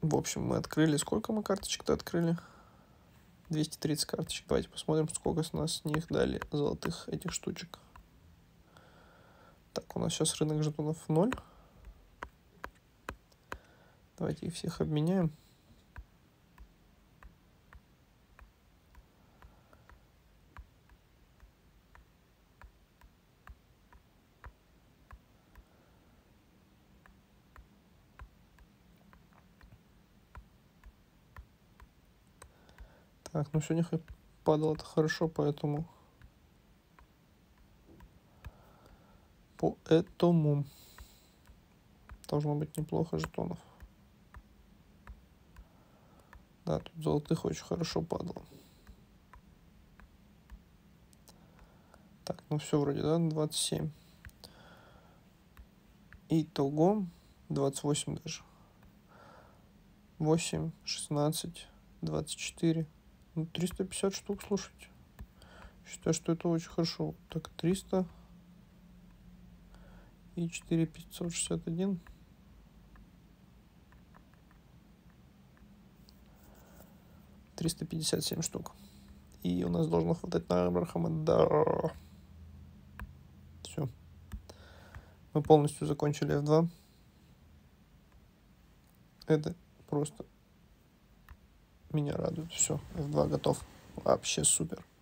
В общем, мы открыли. Сколько мы карточек-то открыли? 230 карточек. Давайте посмотрим, сколько с нас с них дали золотых этих штучек. Так, у нас сейчас рынок жетонов 0. Давайте их всех обменяем. Так, ну сегодня падало-то хорошо, поэтому должно быть неплохо жетонов. Да, тут золотых очень хорошо падало. Так, ну все вроде, да, 27. Итого 28 даже. 8, 16, 24. Ну, 350 штук, слушайте. Считаю, что это очень хорошо. Так, 300 и 4, 561. 357 штук. И у нас должно хватать на Абрахама. Да. Все. Мы полностью закончили F2. Это просто меня радует. Все, F2 готов. Вообще супер.